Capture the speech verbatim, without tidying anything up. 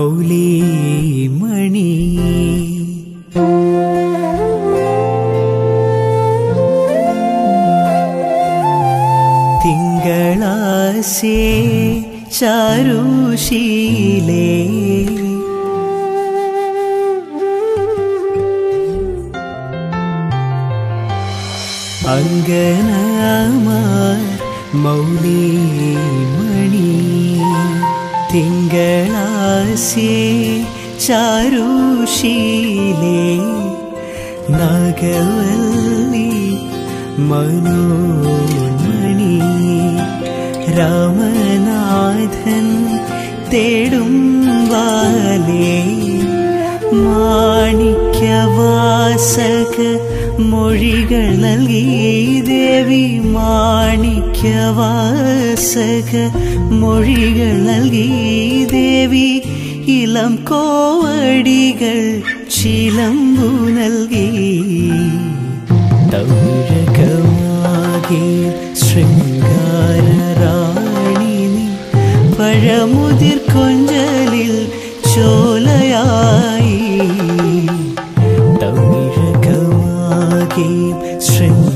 മൗലിമണി തിങ്കളാസേ ചാരുശീലേ അങ്കനമാർ മൗലിമണി തിങ്കളാസേ ചാരുശീലേ നാഗവല്ലി മനോന്മണി രാമനാഥൻ തേടും വാലേ മാണിക്യവാസക മൊഴികൾ നൽകി ദേവി മാണിക്യവാസക മൊഴികൾ നൽകി ദേവി ഇളം കോവടികൾ ചിലമ്പു നൽകി തൗരകമാകെ ശൃംഗാരറാണി പഴമുതിർ കൊഞ്ചലിൽ ചോലയായി തൗരകമാകെ ശൃംഗാര